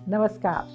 Namaskar.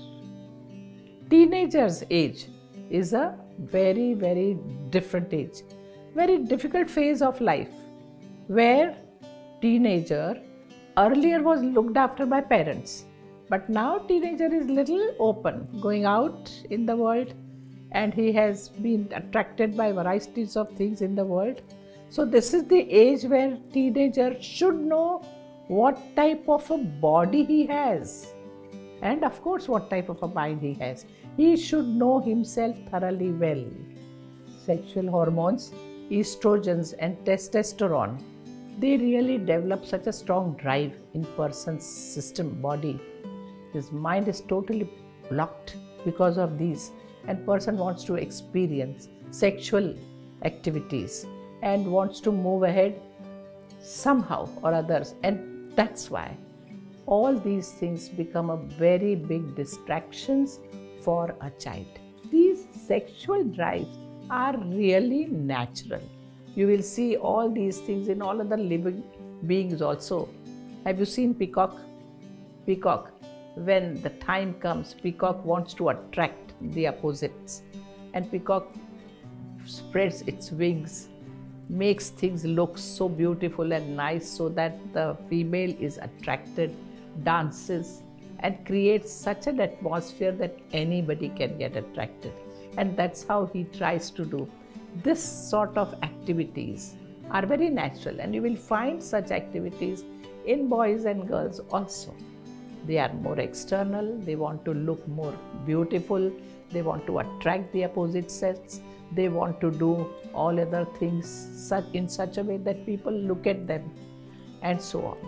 Teenager's age is a very different age, very difficult phase of life where teenager earlier was looked after by parents, but now teenager is little open, going out in the world, and he has been attracted by varieties of things in the world. So this is the age where teenager should know what type of a body he has and of course what type of a mind he has. He should know himself thoroughly well. Sexual hormones, estrogens and testosterone, they really develop such a strong drive in person's system, body. His mind is totally blocked because of these, and person wants to experience sexual activities and wants to move ahead somehow or others, and that's why all these things become a very big distractions for a child. These sexual drives are really natural. You will see all these things in all other living beings also. Have you seen peacock? Peacock, when the time comes, peacock wants to attract the opposites, and peacock spreads its wings, makes things look so beautiful and nice so that the female is attracted, dances and creates such an atmosphere that anybody can get attracted. And that's how he tries to do. This sort of activities are very natural, and you will find such activities in boys and girls also. They are more external, they want to look more beautiful, they want to attract the opposite sex, they want to do all other things in such a way that people look at them, and so on.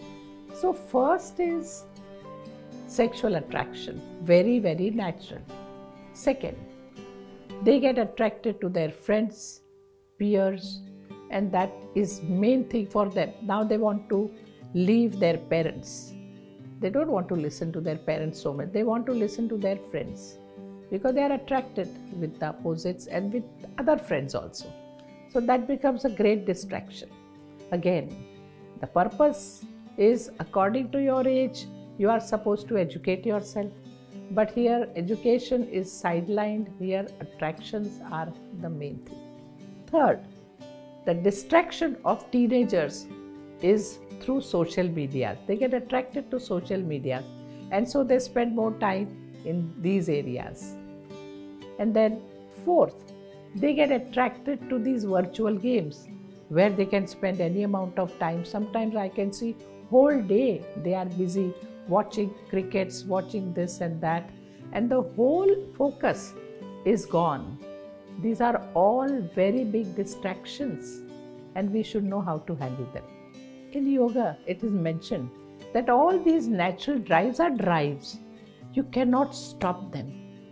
So first is sexual attraction, very natural. Second, they get attracted to their friends, peers, and that is main thing for them. Now they want to leave their parents. They don't want to listen to their parents so much. They want to listen to their friends because they are attracted with the opposites and with other friends also. So that becomes a great distraction. Again, the purpose is according to your age, you are supposed to educate yourself. But here education is sidelined, here attractions are the main thing. Third, the distraction of teenagers is through social media. They get attracted to social media, and so they spend more time in these areas. And then fourth, they get attracted to these virtual games where they can spend any amount of time. Sometimes I can see whole day they are busy watching crickets, watching this and that, and the whole focus is gone. These are all very big distractions, and we should know how to handle them. In yoga, it is mentioned that all these natural drives are drives. You cannot stop them.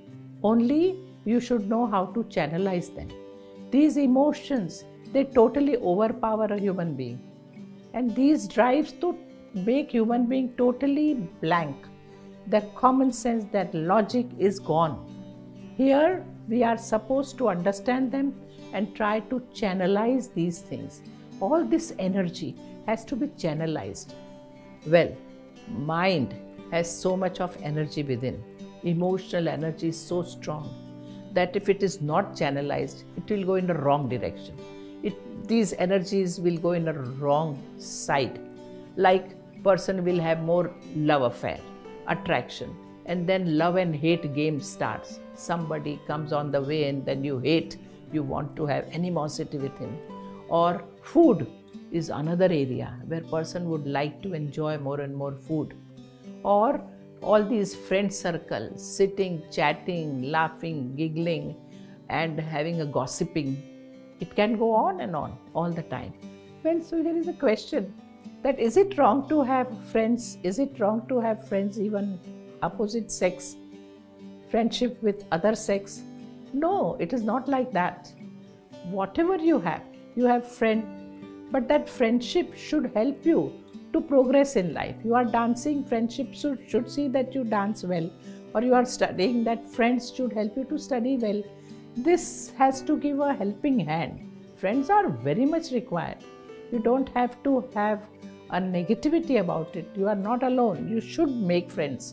Only you should know how to channelize them. These emotions, they totally overpower a human being. And these drives to make human being totally blank. That common sense, that logic is gone. Here we are supposed to understand them and try to channelize these things. All this energy has to be channelized. Well, mind has so much of energy within. Emotional energy is so strong that if it is not channelized, it will go in the wrong direction. These energies will go in a wrong side. Like person will have more love affair, attraction, and then love and hate game starts. Somebody comes on the way and then you hate, you want to have animosity with him. Or food is another area where person would like to enjoy more and more food. Or all these friend circles, sitting, chatting, laughing, giggling and having a gossiping. It can go on and on all the time. Well, so here is a question that is it wrong to have friends? Is it wrong to have friends even opposite sex? Friendship with other sex? No, it is not like that. Whatever you have friend, but that friendship should help you to progress in life. You are dancing, friendship should see that you dance well, or you are studying, that friends should help you to study well. This has to give a helping hand. Friends are very much required. You don't have to have a negativity about it. You are not alone. You should make friends.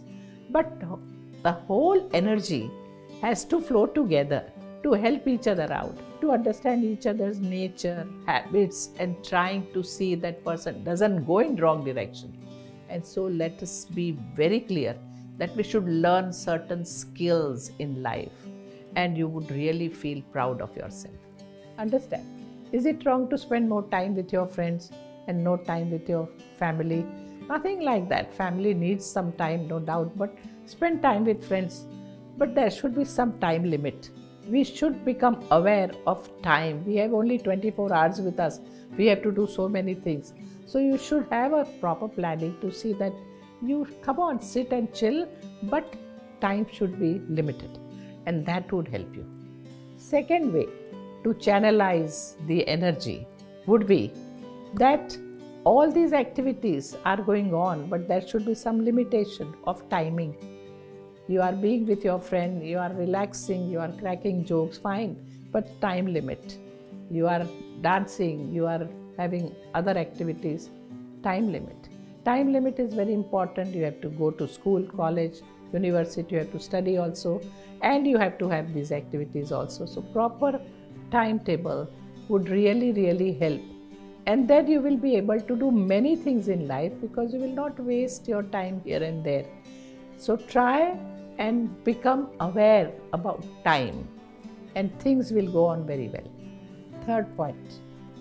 But the whole energy has to flow together to help each other out, to understand each other's nature, habits, and trying to see that person doesn't go in wrong direction. And so let us be very clear that we should learn certain skills in life, and you would really feel proud of yourself. Understand? Is it wrong to spend more time with your friends and no time with your family? Nothing like that. Family needs some time, no doubt, but spend time with friends. But there should be some time limit. We should become aware of time. We have only 24 hours with us. We have to do so many things. So you should have a proper planning to see that you come on, sit and chill, but time should be limited, and that would help you. Second way to channelize the energy would be that all these activities are going on, but there should be some limitation of timing. You are being with your friend, you are relaxing, you are cracking jokes, fine, but time limit. You are dancing, you are having other activities, time limit. Time limit is very important. You have to go to school, college, university, you have to study also, and you have to have these activities also. So proper timetable would really help. And then you will be able to do many things in life because you will not waste your time here and there. So try and become aware about time, and things will go on very well. Third point,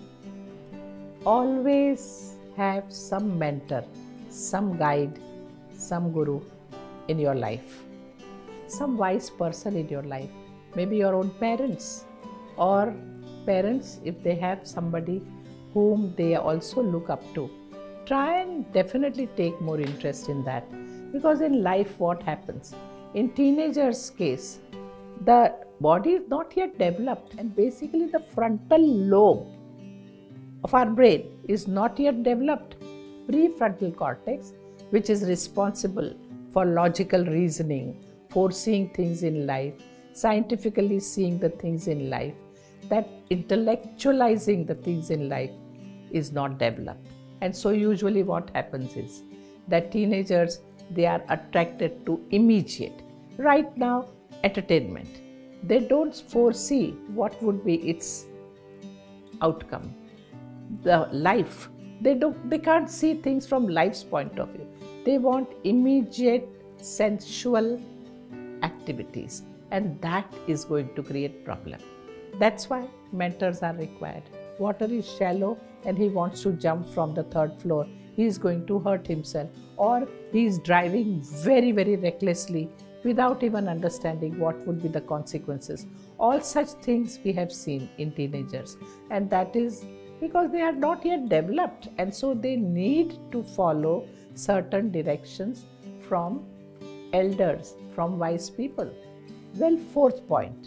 always have some mentor, some guide, some guru in your life, some wise person in your life, maybe your own parents, or parents if they have somebody whom they also look up to. Try and definitely take more interest in that, because in life what happens? In teenagers' case, the body is not yet developed, and basically the frontal lobe of our brain is not yet developed. Prefrontal cortex, which is responsible for logical reasoning, foreseeing things in life, scientifically seeing the things in life, that intellectualizing the things in life is not developed. And so usually what happens is that teenagers, they are attracted to immediate, right now, entertainment. They don't foresee what would be its outcome. The life, they can't see things from life's point of view. They want immediate sensual activities, and that is going to create problem. That's why mentors are required. Water is shallow and he wants to jump from the third floor. He is going to hurt himself, or he is driving very recklessly without even understanding what would be the consequences. All such things we have seen in teenagers, and that is because they are not yet developed, and so they need to follow certain directions from elders, from wise people. Well, fourth point,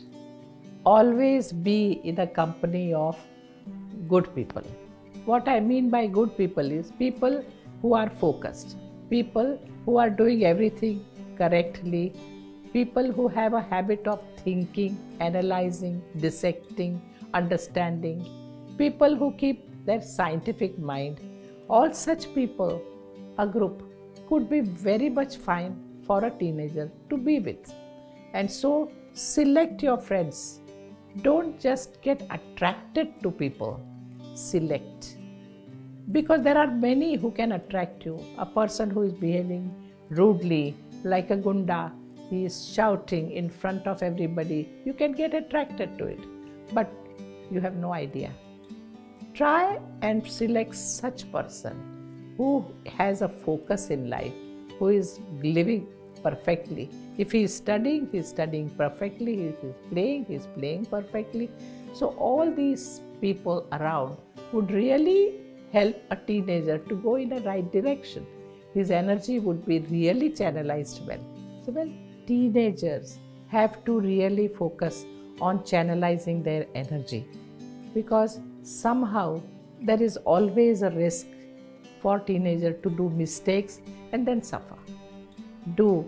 always be in the company of good people. What I mean by good people is people who are focused, people who are doing everything correctly, people who have a habit of thinking, analyzing, dissecting, understanding, people who keep their scientific mind. All such people, a group, could be very much fine for a teenager to be with. And so select your friends. Don't just get attracted to people. Select. Because there are many who can attract you. A person who is behaving rudely, like a gunda, he is shouting in front of everybody, you can get attracted to it, but you have no idea. Try and select such person who has a focus in life, who is living perfectly. If he is studying perfectly. If he is playing perfectly. So all these people around would really help a teenager to go in the right direction. His energy would be really channelized well. So teenagers have to really focus on channelizing their energy, because somehow there is always a risk for teenager to do mistakes and then suffer, do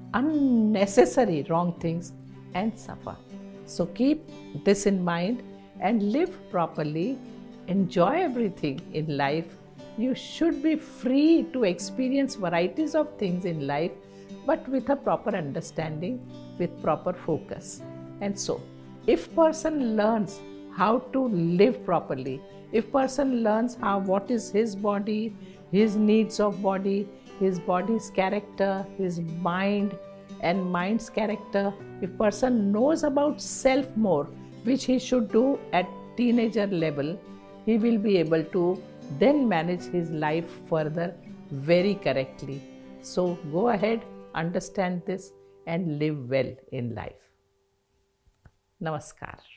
unnecessary wrong things and suffer. So keep this in mind and live properly, enjoy everything in life. You should be free to experience varieties of things in life. but with a proper understanding, with proper focus. And so, if person learns how to live properly, if person learns what is his body, his needs of body, his body's character, his mind and mind's character, if person knows about self more, which he should do at teenager level, he will be able to then manage his life further very correctly. So go ahead, understand this and live well in life. Namaskar.